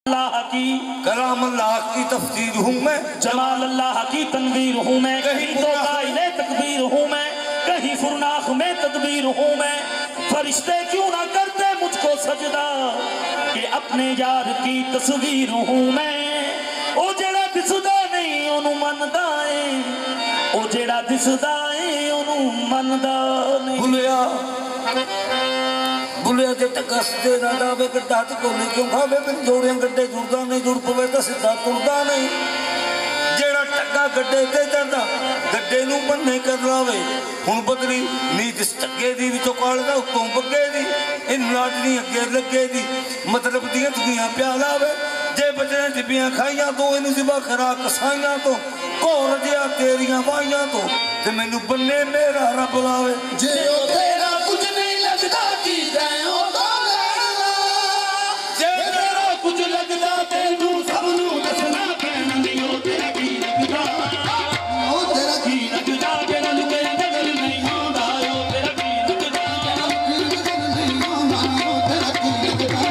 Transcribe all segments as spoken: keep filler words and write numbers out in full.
अल्लाह की कलाम अल्लाह की तफसीर हूँ मैं, जमाल अल्लाह की तनवीर हूँ मैं, कहीं तो कायने तकबीर हूँ मैं, कहीं फुरनाख में तदबीर हूँ मैं। फरिश्ते क्यों ना करते मुझको सजदा कि अपने यार की तस्वीर हूँ मैं। ओ जेड़ा दिसदा नहीं ओनू मनदा है, ओ जेड़ा दिसदा है ओनू मनदा नहीं। बुलिया बुलिया जे टकसते ना दावे गड्ढा ते कोली क्यों खावे बिन जोड़ियां गड्ढे जुड़दा नहीं, जुड़ पवे तो सीधा तुरदा नहीं। जेड़ा टक्का गड्ढे ते चढ़दा गड्ढे नू बन्ने कर लावे। हुण बदली नीत इस टक्के दी विचों कालदा उत्तों बग्गे दी, इन लाडनी अगे लगे दी मतलब दियां दुनिया प्या लावे। जे बचने जिबियां खाइयां तो इनू सिवा खरा कसाइयां तो घोर जिया तेरियां वाइयां तो ते मैनू बन्ने मेरा रब लावे। जे ओ तेरा कुछ नहीं लगदा की जाए ओ तो जे तेरा कुछ लगदा तेनू सबनू दसना पैना नहीं। ओ तेरा की लगदा ओ तेरा की लगदा जेड़ा लुके नजर नहीं आंदा। ओ तेरा की लगदा नहीं आंदा, ओ तेरा की लगदा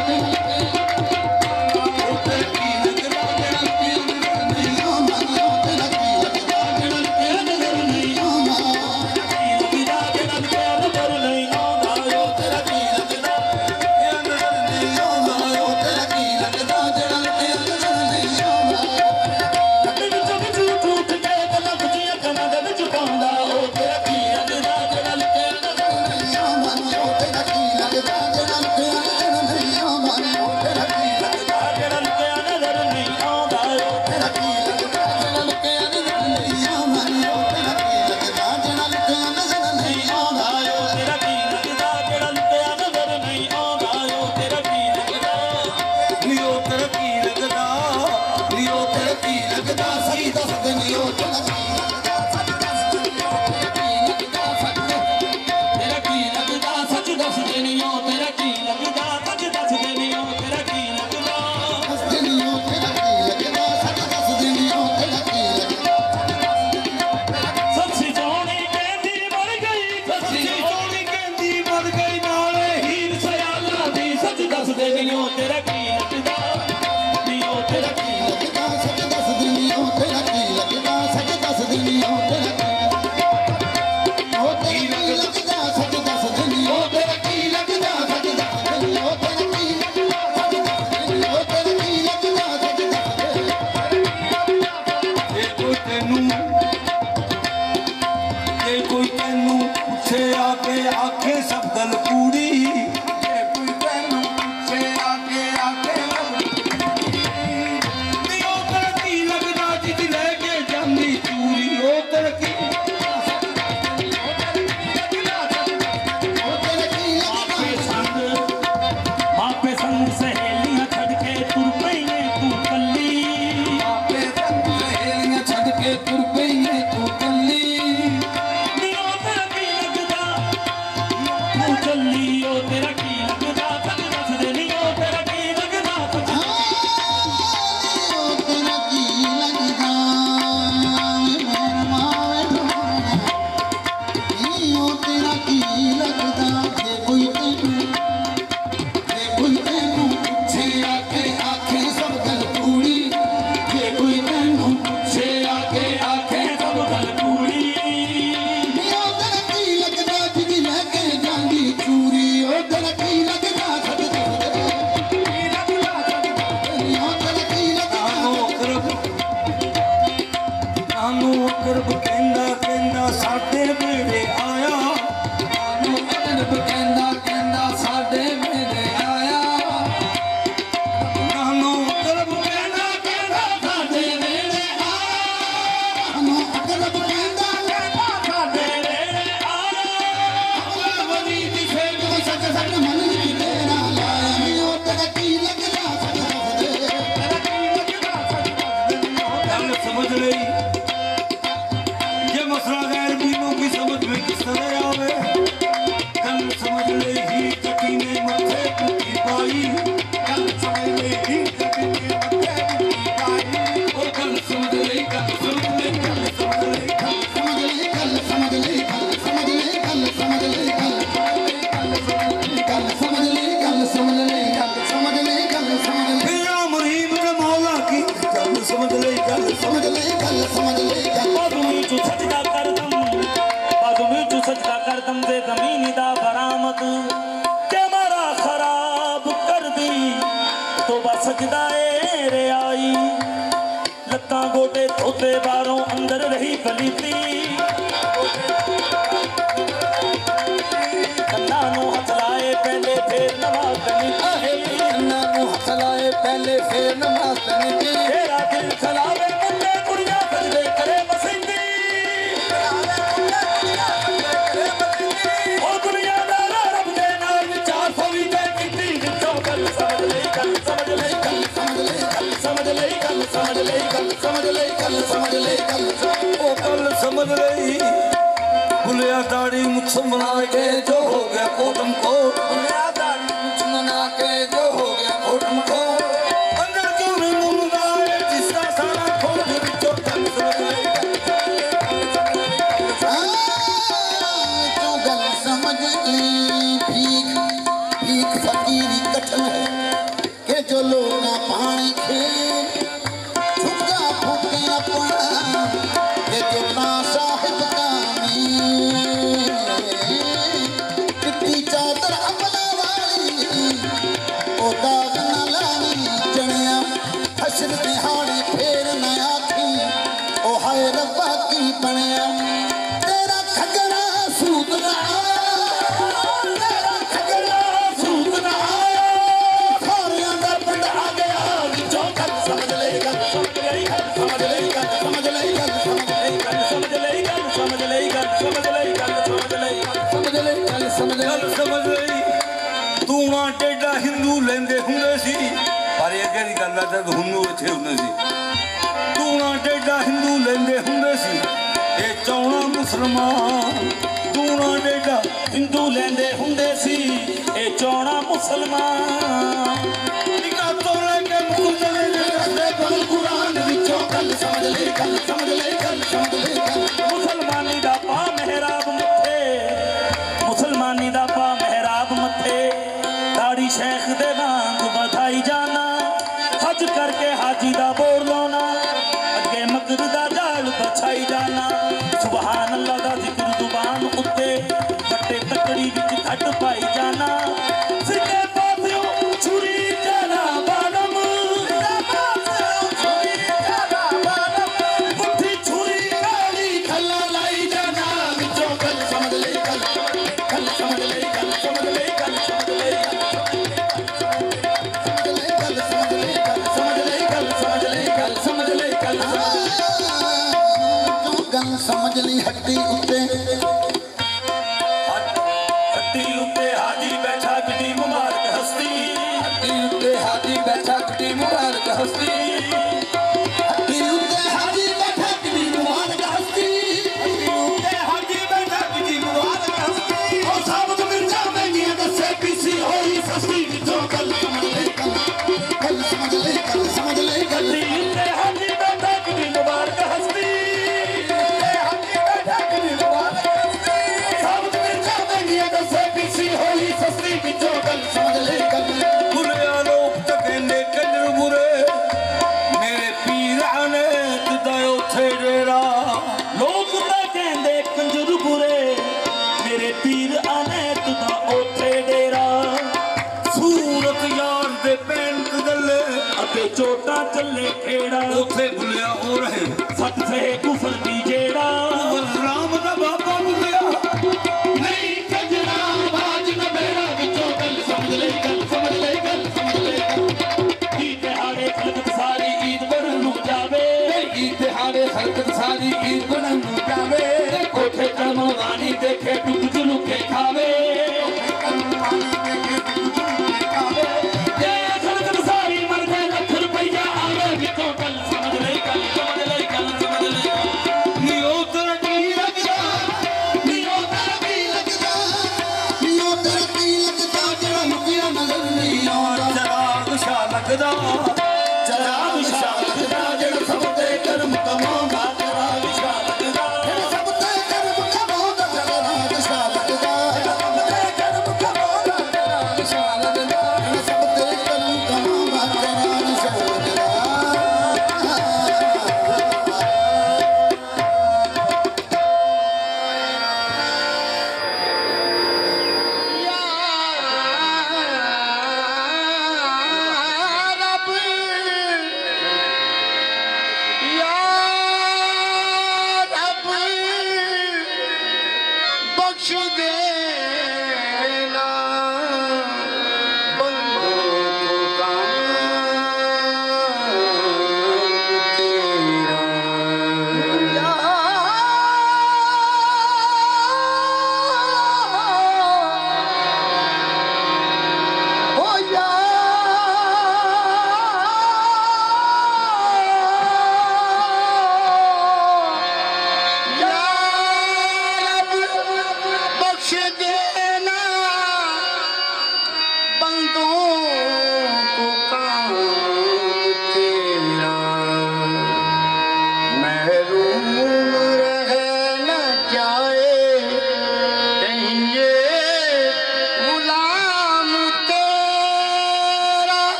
ओ तेरा की लगदा जेड़ा लुके नहीं आंदा, ओ तेरा की लगदा जेड़ा लुके नजर नहीं आंदा। की लगदा जेड़ा लुके नजर नहीं आंदा। ओ तेरा की लगदा नहीं आंदा, ओ तेरा की लगदा जेड़ा लुके नजर नहीं आंदा। कटे विच विच टूट के गल्लां खुजियां कनां दे विच पाउंदा। ओ तेरा की लगदा जेड़ा लुके नजर नहीं आंदा, ओ तेरा की लगदा जेड़ा लुके नजर नहीं आंदा। ओ तेरा की लगदा जेड़ा लुके नजर नहीं आंदा। ओ तेरा की लगदा जेड़ा लुके नजर नहीं आंदा। ओ तेरा की लगदा जेड़ा लुके नजर नहीं आंदा। ओ तेरा की लगदा जेड़ा लुके नजर नहीं आंदा। ओ तेरा की लगदा नियो तेरा की लगदा नियो तेरा की लगदा सही दस दिन ओ तेरा की लगदा सच दस दिन ओ तेरा की लगदा सच दस दिन तेरा की लगदा सच दस देनियो। तेरा की लगदा सच दस देनियो। तेरा की लगदा दस दिन ओ तेरा की लगदा सच दस दिन ओ तेरा की लगदा सच्ची जोनी कहंदी मर गई, सच्ची जोनी कहंदी मर गई नाले हीर सयाला दी सच दस देनियो। तेरा की लगदा नियो तेरा की लगदा सच दस दिन ओ तेरा की लगदा सच दस दिन सजदा ए रे आई लत्तां गोटे धोते बारों अंदर रही पलीती कन्ना नू हथ लाए पहले फिर नमाज तनी कन्ना नू हथ लाए पहले फिर नमाज तनी तेरा दिल चलावे मुंडे कुड़ियां सजदे करे मसीती ओ दुनिया दा रब दे नाल चार सौ भी दे किती विचों गल समझ ले गल समझ ले गल समझ ले गल समझ ले गल समझ ले गल समझ ले गल समझ ले गल ओ गल समझ रही बुलिया दाढ़ी मुछ बना के जो हो गया कोटम को बुलिया दाढ़ी मुछ बना के जो हो गया कोटम को अंदर क्यों नहीं मुंगा है जिसका सारा खोल विचों गल समझ ले क्यों गल समझ ली भीख भीख फकीरी कठन है के जो लोग पानी खेल झुका फूके अपना के जो ना साहिब कामी कितनी चादर अपना वाली ओ दाग न लानी जनिया हशर दिहाड़ी फेर न आखी ओ हाय रब्बा की बनया तेरा खगरा सूद ना तेरा खगरा सूद ना खारियां दा पिंड आ गया विचों गल समझ ले गल समझ ले गल समझ ले गल समझ ले गल समझ ले गल समझ ले गल समझ ले गल समझ ले गल समझ ले गल समझ ले गल समझ रही तूना टेढ़ा हिंदू लेंदे हुंदे सी पर ये केड़ी गल है जद हुंदू इथे हुंदे सी तूना टेढ़ा हिंदू लेंदे हुंदे सी ए चौना मुसलमान तूना टेढ़ा हिंदू लेंदे हुंदे सी ए चौड़ा मुसलमान निका तोले के मुकुल दे गल कुरान विचों गल समझ ले गल समझ ले गल समझ ले गल मुसलमानी दा पा मेहराब मथे मुसलमानी दा पा मेहराब मथे दाढ़ी शेख दे वांग बधाई जाना हज करके हाजी दा बोर लाना अगे मकर दा जाल बछाई जाना सुभान अल्लाह दा जिक्र जुबान उत्ते बट्टे तकड़ी विच घट पाई जाना सिद्धे पासियों छुरी जाना बालम सिद्धे पासियों छुरी जाना बालम मुट्ठी छुरी काली खल्ला लाई जाना विचों गल समझ ले गल गल समझ ले गल समझ ले गल समझ ले गल समझ ले गल समझ ले गल समझ ले गल समझ ले गल तू गल समझ ली हट्टी उत्ते हट्टी उत्ते हाजी बैठा कितनी मुबारक हस्ती हट्टी उत्ते हाजी बैठा कितनी मुबारक हस्ती हट्टी उत्ते हाजी बैठा कितनी मुबारक हस्ती हट्टी उत्ते हाजी बैठा कितनी मुबारक हस्ती ओ साबत मिर्जा महंगियां दसे पीसी होई सस्ती विचों गल समझ ले गल समझ ले गल समझ ले गल हट्टी उत्ते हाजी बैठा कितनी मुबारक हस्ती हाजी बैठा कितनी मुबारक हस्ती साबत मिर्जा महंगियां दसे पीसी होई सस्ती विचों गल समझ ले गल बुलिया लोग तकेंदे कंजर बुरे मेरे पीर आने तुदा उथे डेरा लोग तां कहंदे कंजर बुरे मेरे पीर आने तुदा ओथे डेरा सूरत यार दे पैंट गले अते चोटा चले खेड़ा उथे बुलिया हो रहे सत से कुफर दी जेड़ा राम दा बाबा बुलिया नहीं कंजरा बाज न बेड़ा विचों गल समझ ले गल समझ ले गल समझ ले गल ई दिहाड़े खलकत सारी ईद बनन नू जावे ई दिहाड़े हरकत सारी ईद बनन नू जावे कोठे कमवानी देखे टुक जुलुके खावे ये खलकत सारी मर गए लख रुपया आवे विचों गल समझ ले गल समझ ले गल समझ ले नियो तेरा की लगदा नियो तेरा की लगदा नियो तेरा की लगदा जेड़ा मुकिया नजर नहीं आउंदा चराग शा लगदा चला विशाल लगदा जेड़ा सब ते कर्म कमांदा चला विशाल लगदा सब ते कर्म कमांदा चला विशाल लगदा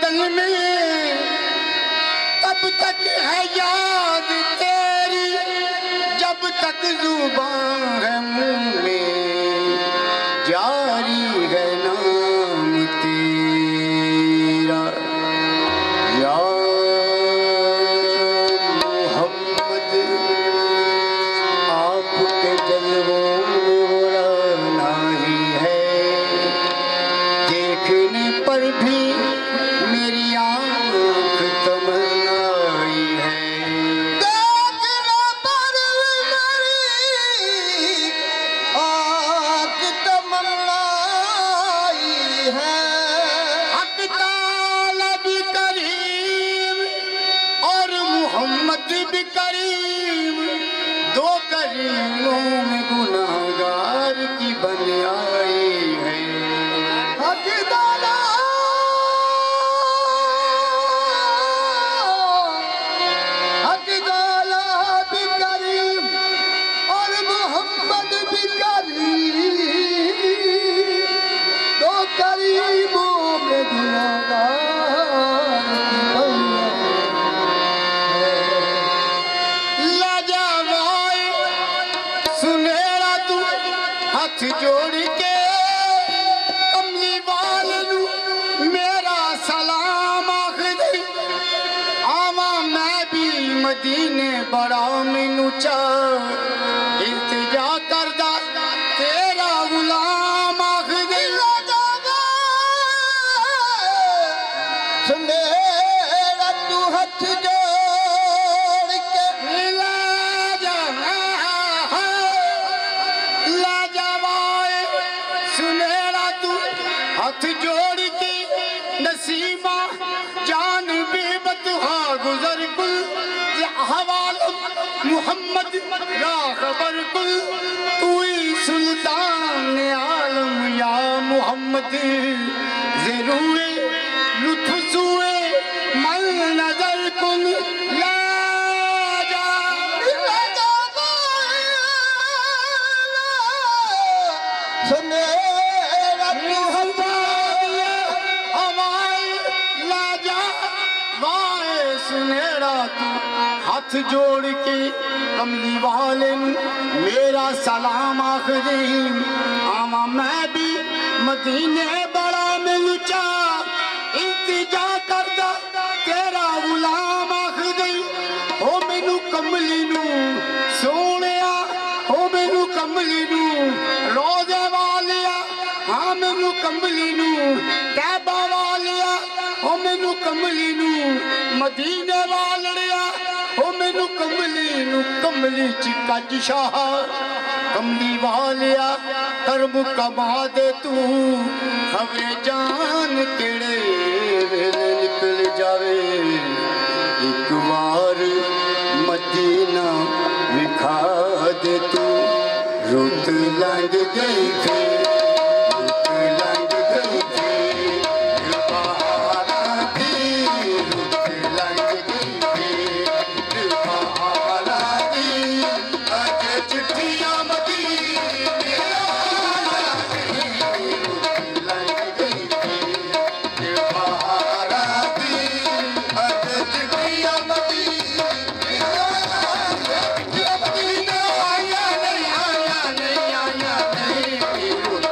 बदन में तब तक है याद तेरी, जब तक जुबान है मुंह में जारी है नाम तेरा। या मोहम्मद आपके जलवों में बुराना ही है, देखने पर भी मेरी आँख तमन्नाई है। देखने पर मेरी आँख तमन्नाई है। हक ताला भी करीम और मोहम्मद भी करीम, दो करीमों में गुनाहगार की बन आई है। हक ताला हक ताला भी करीम और मोहम्मद भी करीम, दो करीमों में गुनाहगार की बन लाजवाब सुनहरा तू हाथ जोड़ के कमली वाले नू मेरा सलाम आख दे। आवा मैं भी मदीने बड़ा मैनू चा इल्तिजा करदा तेरा गुलाम आख दे। सुनहरा तू हाथ जोड़ के लाजवाब सुनहरा तू हाथ जोड़ के नसीबा जान बेबतहा गुजर कुल हवाल मोहम्मद रा खबर कुल, तू ही सुल्तान आलम या मोहम्मद। ज़रूए लुत्फ सुए मल नजर कुल ला जा ला जा सुनहरा तू हवाए ला जा वाए। सुनहरा तू हाथ जोड़ के कमली वाले नू मेरा सलाम आख दे। आवा मैं भी मदीने बड़ा मिल चा इल्तिजा करदा तेरा गुलाम आख दे। ओ मैनू कमली नू सोहणिया, ओ मैनू कमली नू रोज़े वालिया, हाँ मैनू कमली नू तैबा वालिया, ओ मैनू कमली नू मदीने वालिया, ओ मैनू कमली नू कमली च कज शाह कमली वालिया करम कमा दे तू। खबरे जान केड़े वेले निकल जावे, एक बार मदीना विखा दे तू। रुत लंघ गई थी, रुत लंघ गई थी, बहारा दी, रुत लंघ गई थी, बहारा दी। अज चिट्ठियां मदीने आ गई, रुत लंघ गई थी, बहारा दी। अज चिट्ठियां मदीने मदीना आया नहीं, आया नहीं, आया नहीं, रुत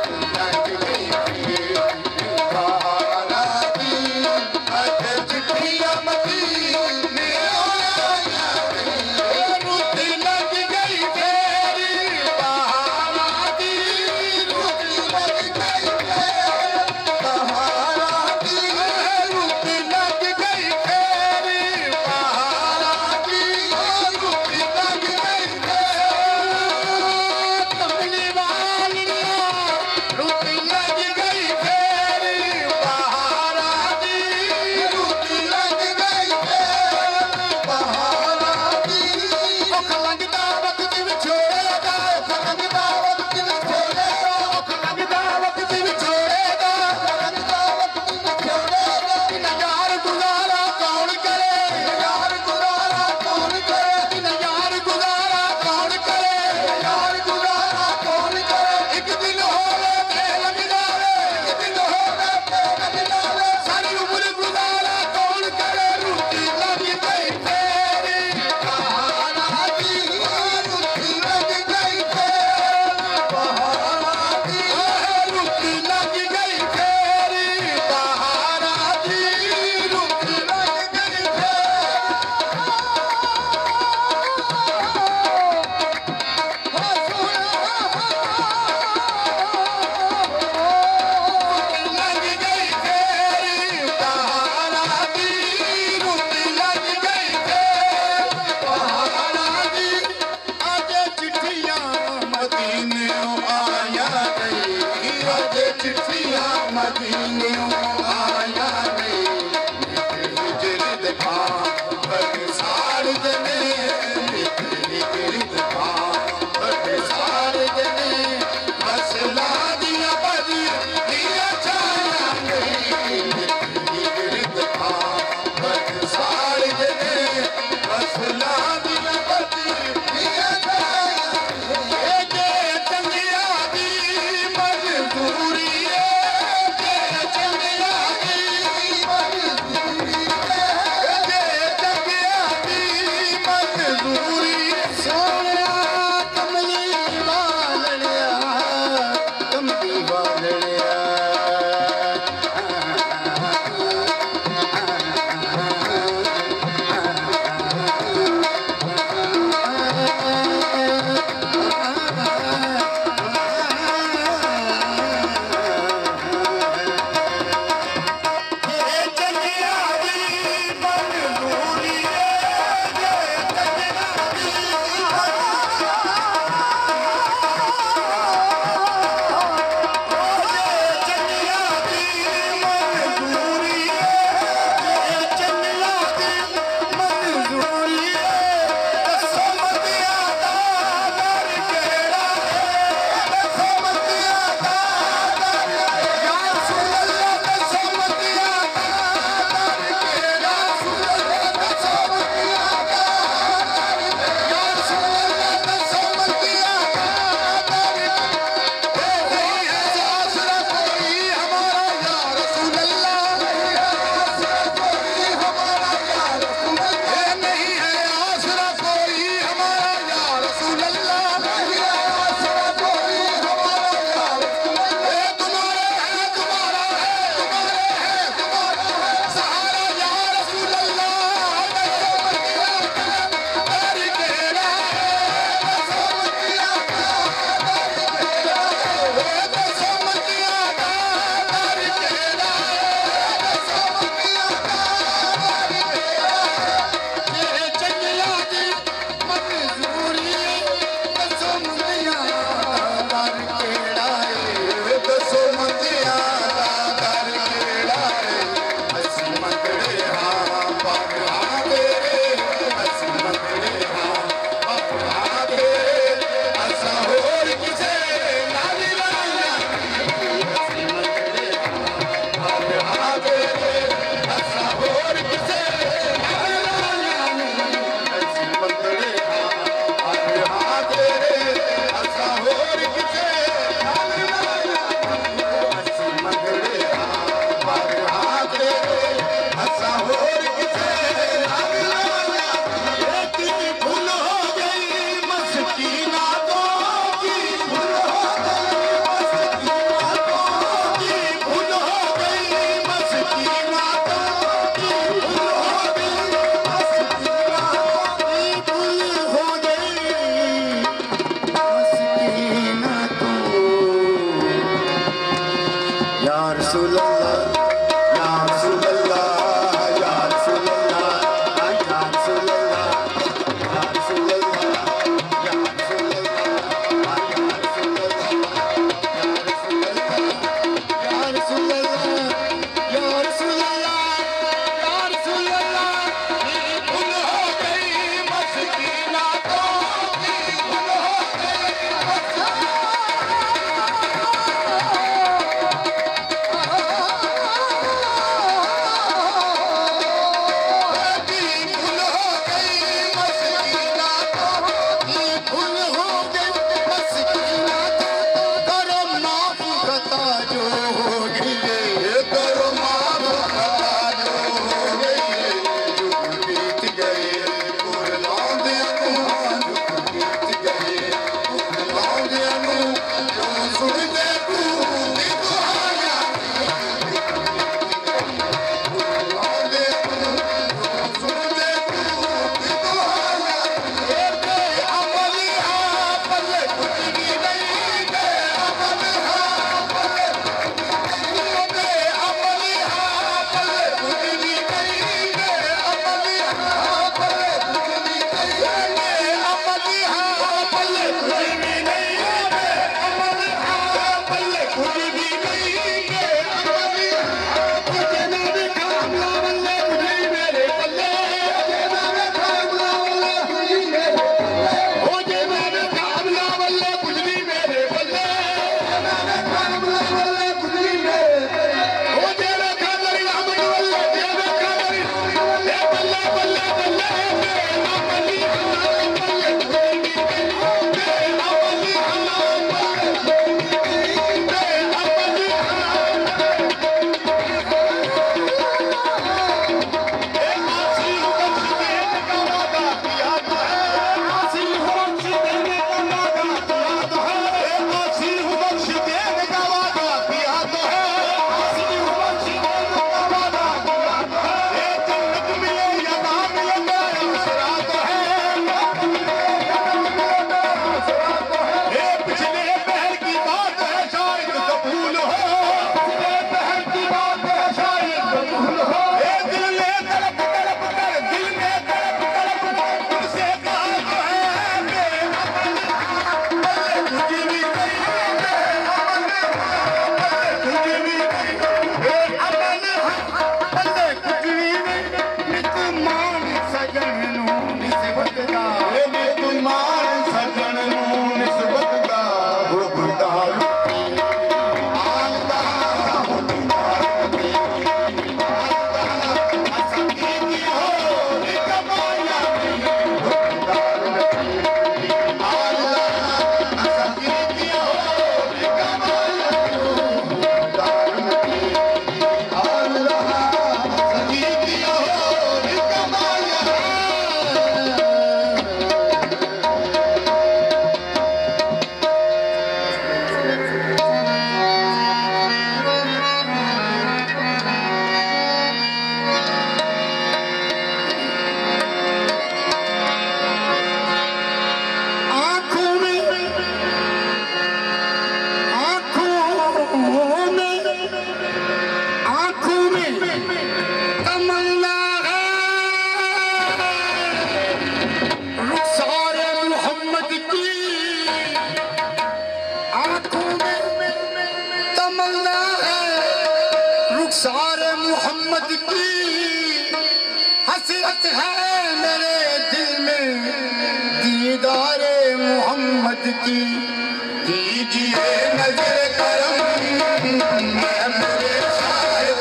हसरत है मेरे दिल में दीदारे मोहम्मद की। कीजिए नजर करम मैं मेरे साहिब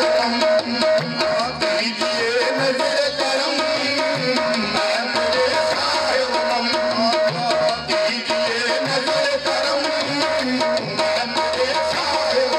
कीजिए नजर करम मैं मेरे साहिब कीजिए नजर करम मैं मेरे साहिब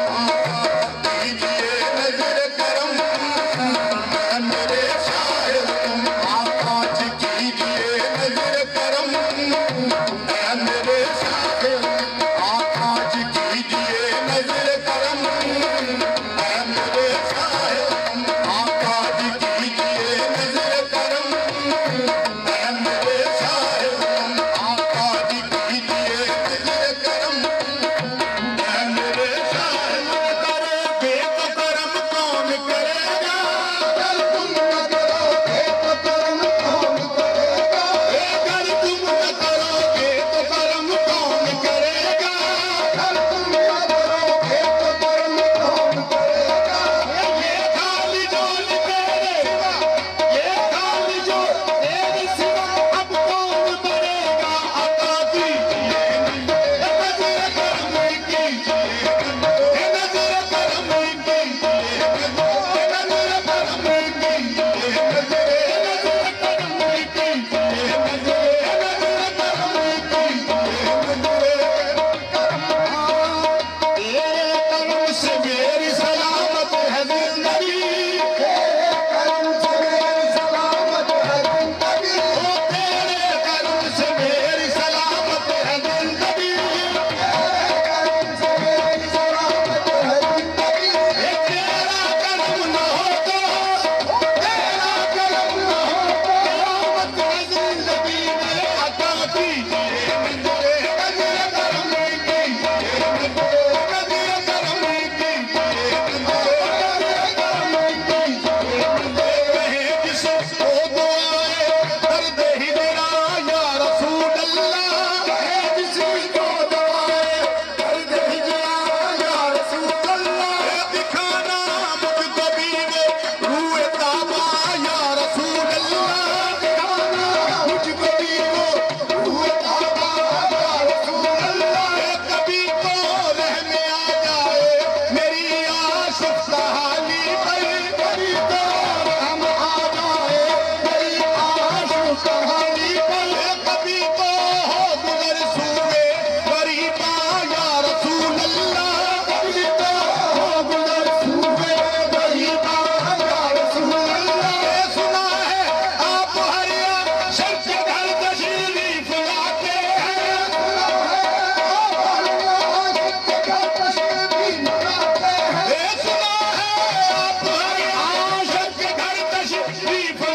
कीजिए नजर करम मैं मेरे साहिब आज कीजिए नजर करम मैं मेरे साहिब आज कीजिए नजर करम मैं मेरे साहिब आज कीजिए नजर करम मैं मेरे साहिब आज कीजिए नजर करम मैं मेरे साहिब करोगे तो करम कौन करेगा अगर तुम न करोगे तो करम कौन करेगा अगर तुम न करोगे तो करम कौन करेगा अगर तुम न करोगे तो करम कौन करेगा ये खाली झोल तेरे सिवा ये खाली झोल तेरे सिवा अब कौन भरेगा अता कीजिए नजर करम कीजिए नजर करम कीजिए नजर करम कीजिए नजर करम कीजिए नजर तेरे करम से मेरी सलामत है जिंदगी तेरे करम से मेरी सलामत है जिंदगी ओ तेरे करम से मेरी सलामत है जिंदगी तेरे करम से मेरी सलामत है जिंदगी ए तेरा करम न हो तो तेरा करम न हो तो सलामत है जिंदगी में अता कीजिए नजर करम कीजिए नजर करम कीजिए नजर करम कीजिए कहे जिसे ओ दुआए दर्द हिजरा या रसूल अल्लाह कहे जिसे ओ दुआए दर्द हिजरा या रसूल अल्लाह दिखाना मुझको बीवे रूए ताबा या रसूल अल्लाह दिखाना मुझको बीवे रूए ताबा या रसूल अल्लाह कभी तो रहने आ जाए मेरी आशिक कहानी पर कभी तो हम आ जाए मेरी आशिक कहानी पर कभी तो हो गुजर सूए गरीबा या रसूल अल्लाह कभी तो हो गुजर सूए गरीबा या रसूल अल्लाह सुना है आप हरिया शर्त घर तशरीफ लाते हैं सुना है आप हरिया शर्त घर तशरीफ लाते हैं सुना है आप हरिया शर्त घर तशरीफ